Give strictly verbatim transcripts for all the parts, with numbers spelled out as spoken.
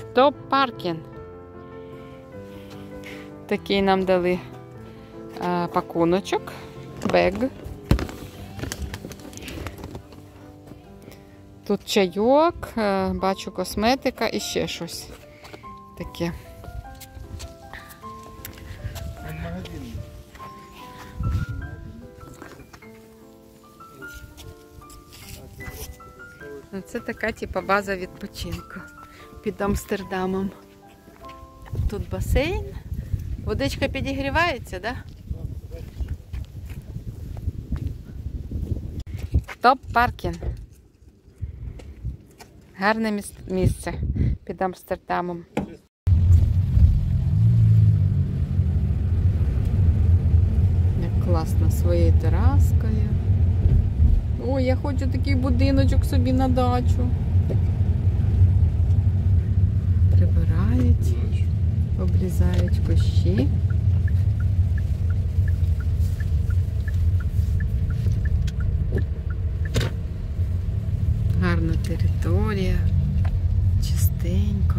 Стоп-паркінг. Такий нам дали а, пакуночок, бег. Тут чайок, а, бачу косметика і ще щось таке. Це така типа база відпочинку під Амстердамом. Тут басейн. Водичка підігрівається, да? Стоп-паркінг. Гарне місце під Амстердамом. Як класно своєю тераскою. Ой, я хочу такий будиночок собі на дачу. Прибирають, обрізають кущі. Гарна територія, чистенько.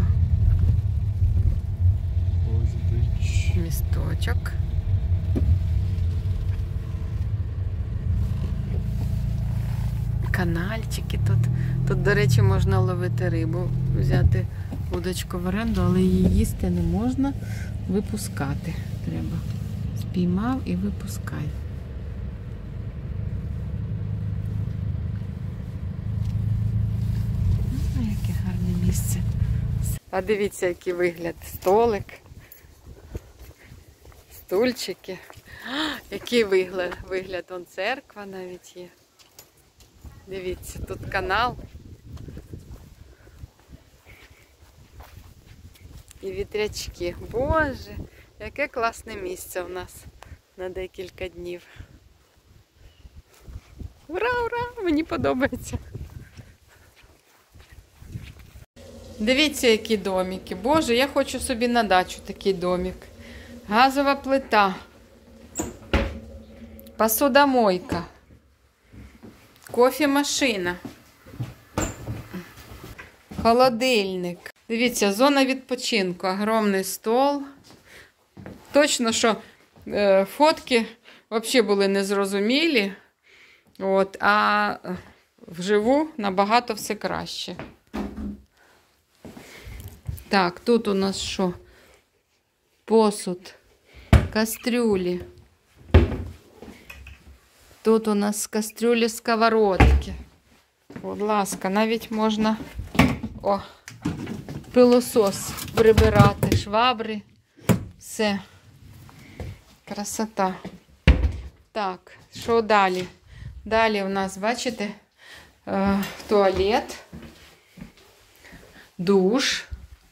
Місточок. Канальчики тут. Тут, до речі, можна ловити рибу, взяти удочку в оренду, але її їсти не можна, випускати треба. Спіймав і випускай. О, яке гарне місце. А дивіться, який вигляд. Столик, стульчики. А, який вигляд, вигляд. Вон церква навіть є. Дивіться, тут канал. І вітрячки. Боже, яке класне місце у нас на декілька днів. Ура, ура! Мені подобається. Дивіться, які домики. Боже, я хочу собі на дачу такий домик. Газова плита. Посудомойка. Кофемашина. Холодильник. Дивіться, зона відпочинку. Огромний стол. Точно, що е, фотки взагалі були незрозумілі. От, а вживу набагато все краще. Так, тут у нас що? Посуд. Кастрюлі. Тут у нас кастрюлі, сковородки. Будь ласка, навіть можна о, пилосос прибирати, швабри. Все. Красота. Так, що далі? Далі у нас, бачите, е, туалет, душ.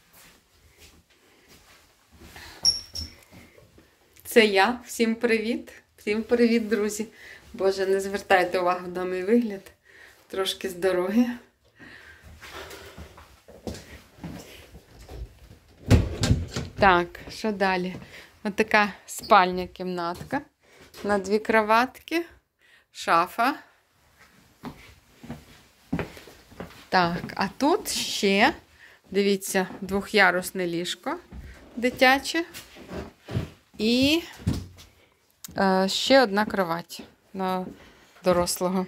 Це я. Всім привіт. Всім привіт, друзі. Боже, не звертайте увагу на мій вигляд. Трошки з дороги. Так, що далі? Ось така спальня кімнатка. На дві кроватки. Шафа. Так, а тут ще, дивіться, двохярусне ліжко дитяче. І е, ще одна кровать на дорослого.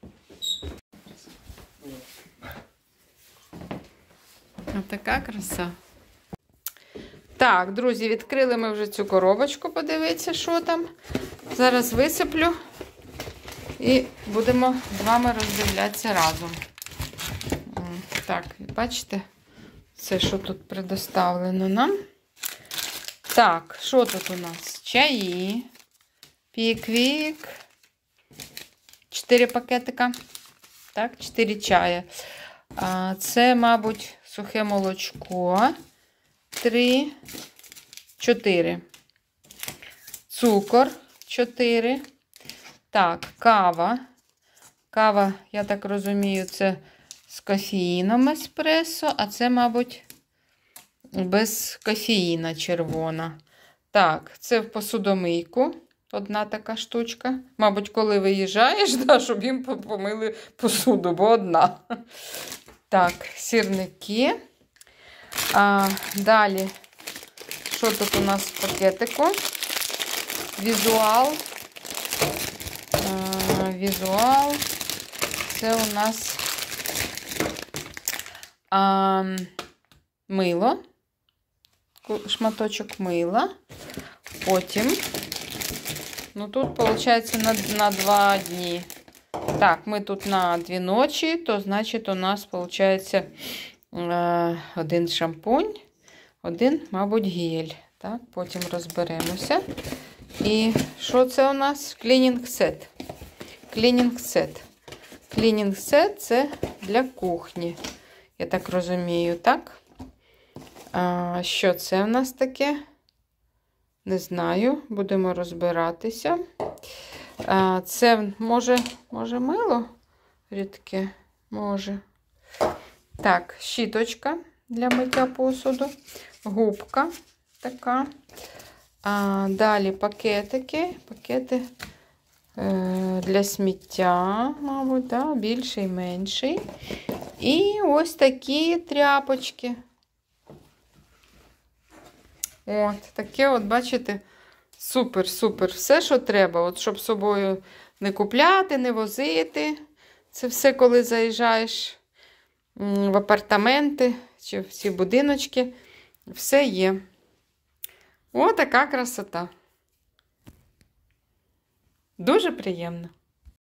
Ось така краса. Так, друзі, відкрили ми вже цю коробочку, подивіться, що там. Зараз висиплю і будемо з вами роздивлятися разом. Так, бачите, все, що тут предоставлено нам. Так, що тут у нас? Чаї, піквік, чотири пакетика, так, чотири чая. А, це, мабуть, сухе молочко, три, чотири. Цукор, чотири. Так, кава. Кава, я так розумію, це з кофеїном еспресо, а це, мабуть, без кофеїна червона. Так, це в посудомийку. Одна така штучка. Мабуть, коли виїжджаєш, да, щоб їм помили посуду, бо одна. Так, сірники. А, далі, що тут у нас в пакетику? Візуал. А, візуал. Це у нас а, мило. Шматочок мила. Потім, ну тут, виходить, на, на два дні. Так, ми тут на дві ночі, то, значить, у нас, виходить, один шампунь, один, мабуть, гель. Так, потім розберемося. І що це у нас? Клінінг-сет. Клінінг-сет. Клінінг-сет – це для кухні. Я так розумію, так? А, що це у нас таке? Не знаю. Будемо розбиратися. А, це, може, може мило? Рідке? Може. Так, щіточка для миття посуду. Губка така. А, далі пакетики. Пакети е, для сміття, мабуть, да? Більший, менший. І ось такі тряпочки. От, таке, от, бачите, супер-супер. Все, що треба. От, щоб з собою не купляти, не возити. Це все, коли заїжджаєш в апартаменти чи в ці будиночки. Все є. О, така красота. Дуже приємно.